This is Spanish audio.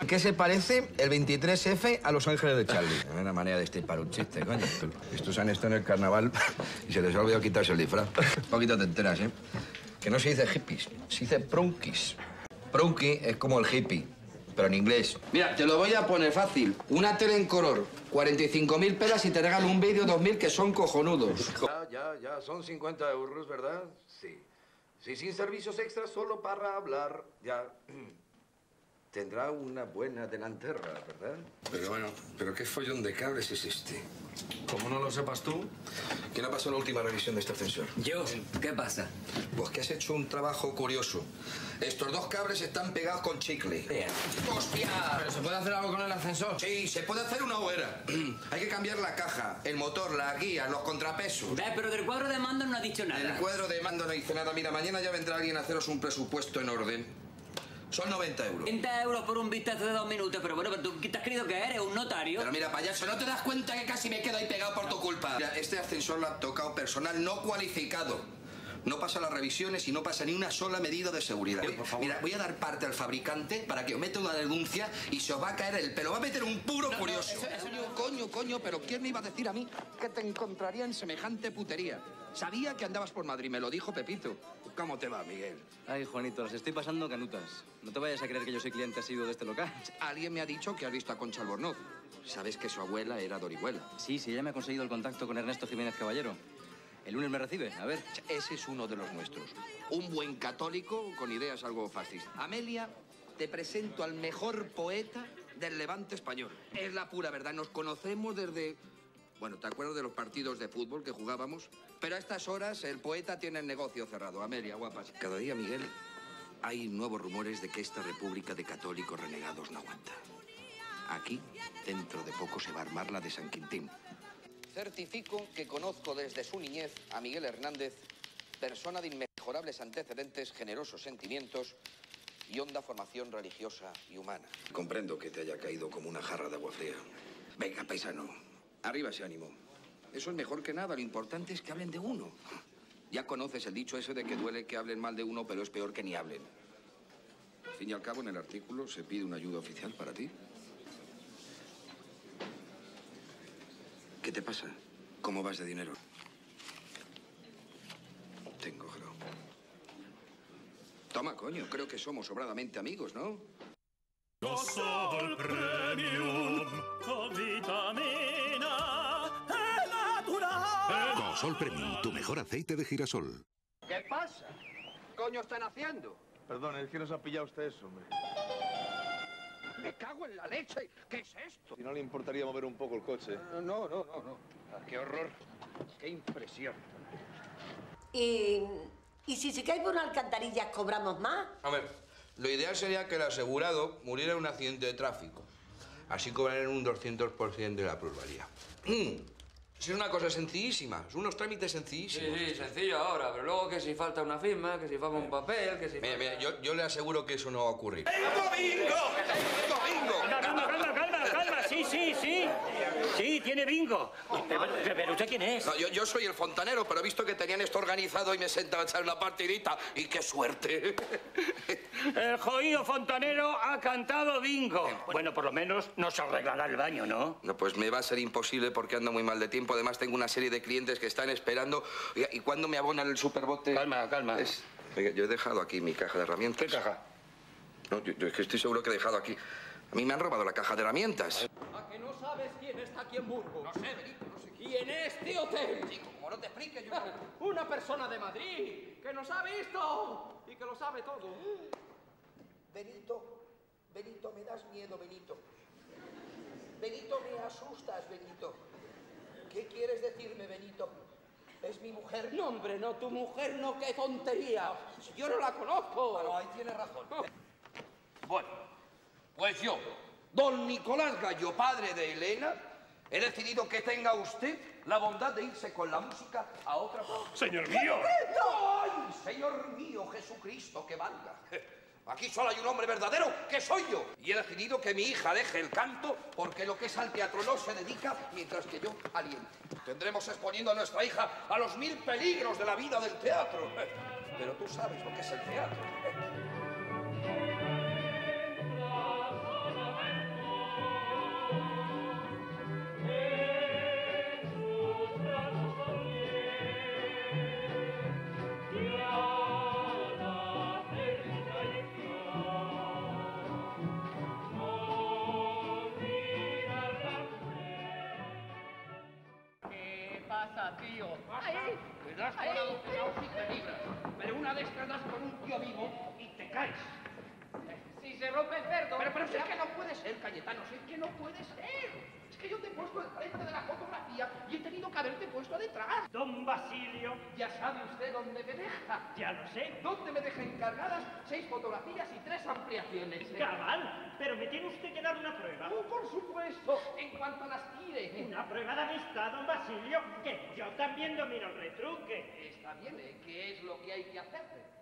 ¿Qué se parece el 23F a Los Ángeles de Charlie? Es una manera de estirpar un chiste, coño. Estos han estado en el carnaval y se les ha olvidado quitarse el disfraz. Un poquito te enteras, ¿eh? Que no se dice hippies, se dice prunkis. Prunky es como el hippie, pero en inglés. Mira, te lo voy a poner fácil. Una tele en color, 45.000 pelas y te regalo un vídeo 2.000 que son cojonudos. Ya, son 50 euros, ¿verdad? Sí. Sí, sin servicios extras, solo para hablar. Ya. Tendrá una buena delantera, ¿verdad? Pero bueno, ¿pero qué follón de cables es este? Como no lo sepas tú, ¿quién ha pasado la última revisión de este ascensor? Yo. ¿Qué pasa? Pues que has hecho un trabajo curioso. Estos dos cables están pegados con chicle. ¡Hostia! ¿Pero se puede hacer algo con el ascensor? Sí, se puede hacer una hoguera. Hay que cambiar la caja, el motor, la guía, los contrapesos. Pero del cuadro de mando no ha dicho nada. El cuadro de mando no dice nada. Mira, mañana ya vendrá alguien a haceros un presupuesto en orden. Son 90 euros. 30 euros por un vistazo de 2 minutos. Pero bueno, ¿tú qué te has creído que eres? ¿Un notario? Pero mira, payaso, ¿no te das cuenta que casi me quedo ahí pegado por tu culpa? Mira, este ascensor lo ha tocado personal no cualificado. No pasa las revisiones y no pasa ni una sola medida de seguridad. Por favor. Mira, voy a dar parte al fabricante para que os meta una denuncia y se os va a caer el pelo. Va a meter un puro curioso. Coño, pero ¿quién me iba a decir a mí que te encontraría en semejante putería? Sabía que andabas por Madrid, me lo dijo Pepito. ¿Cómo te va, Miguel? Ay, Juanito, las estoy pasando canutas. No te vayas a creer que yo soy cliente asiduo de este local. Alguien me ha dicho que has visto a Concha Albornoz. Sabes que su abuela era Dorihuela. Sí, ella me ha conseguido el contacto con Ernesto Jiménez Caballero. El lunes me recibe, a ver. Ese es uno de los nuestros. Un buen católico con ideas algo fascistas. Amelia, te presento al mejor poeta del Levante español. Es la pura verdad. Nos conocemos desde... Bueno, ¿te acuerdas de los partidos de fútbol que jugábamos? Pero a estas horas el poeta tiene el negocio cerrado. Amelia, guapas. Cada día, Miguel, hay nuevos rumores de que esta república de católicos renegados no aguanta. Aquí, dentro de poco, se va a armar la de San Quintín. Certifico que conozco desde su niñez a Miguel Hernández, persona de inmejorables antecedentes, generosos sentimientos y honda formación religiosa y humana. Comprendo que te haya caído como una jarra de agua fría. Venga, paisano, arriba ese ánimo. Eso es mejor que nada, lo importante es que hablen de uno. Ya conoces el dicho ese de que duele que hablen mal de uno, pero es peor que ni hablen. Al fin y al cabo, en el artículo se pide una ayuda oficial para ti. ¿Qué te pasa? ¿Cómo vas de dinero? Tengo, creo. Toma, coño, creo que somos sobradamente amigos, ¿no? Sol Premium con vitamina natural. Gosol Premium, tu mejor aceite de girasol. ¿Qué pasa? ¿Qué coño están haciendo? Perdón, es que nos ha pillado usted eso, hombre. ¡Me cago en la leche! ¿Qué es esto? Si no le importaría mover un poco el coche. No. ¡Qué horror! ¡Qué impresión! ¿Y si se cae por una alcantarilla cobramos más? A ver, lo ideal sería que el asegurado muriera en un accidente de tráfico. Así cobrarían un 200% de la plusvalía. Es una cosa sencillísima, son unos trámites sencillísimos. Sí, sencillo ahora, pero luego que si falta una firma, que si falta un papel, que si... Mira, yo le aseguro que eso no va a ocurrir. ¡Bingo! Calma, sí. Sí, tiene bingo. ¿Pero usted quién es? No, yo soy el fontanero, pero he visto que tenían esto organizado y me he sentado a echar una partidita. ¡Y qué suerte! El jodido fontanero ha cantado bingo. Bueno, por lo menos nos arreglará el baño, ¿no? No, pues me va a ser imposible porque ando muy mal de tiempo. Además, tengo una serie de clientes que están esperando. ¿Y cuándo me abonan el superbote? Calma. Oiga, yo he dejado aquí mi caja de herramientas. ¿Qué caja? No, yo es que estoy seguro que he dejado aquí. A mí me han robado la caja de herramientas. ¿A que no sabes quién está aquí en Burgos? No sé, Benito, no sé quién es este hotel. Chico, como no te expliques, yo... Una persona de Madrid que nos ha visto y que lo sabe todo. Benito, me das miedo, Benito. Benito, me asustas, Benito. ¿Qué quieres decirme, Benito? ¿Es mi mujer? No, hombre, no, tu mujer no, qué tontería. Si yo no la conozco. Bueno, ahí tienes razón. Bueno, pues yo, don Nicolás Gallo, padre de Elena, he decidido que tenga usted la bondad de irse con la música a otra parte. ¡Señor mío! ¡Ay, señor mío, Jesucristo, que valga! Aquí solo hay un hombre verdadero, que soy yo. Y he decidido que mi hija deje el canto porque lo que es al teatro no se dedica mientras que yo aliento. Tendremos exponiendo a nuestra hija a los 1000 peligros de la vida del teatro. Pero tú sabes lo que es el teatro. pasa? Que das con adulterados y te libras. Pero una de estas das con un tío vivo y te caes. Si se rompe el cerdo... Pero si es que no puede ser, Cayetano, si es que no puede ser. Es que yo te he puesto al frente de la fotografía y he tenido que haberte puesto detrás. Don Basilio. Ya sabe usted dónde me deja. Ya lo sé. ¿Dónde me deja encargadas 6 fotografías y 3 ampliaciones? Cabal, pero me tiene usted que dar una prueba. Oh, por supuesto, en cuanto las tire. Una prueba de amistad, don Basilio, que yo también domino el retruque. Está bien, ¿eh? ¿Qué es lo que hay que hacer?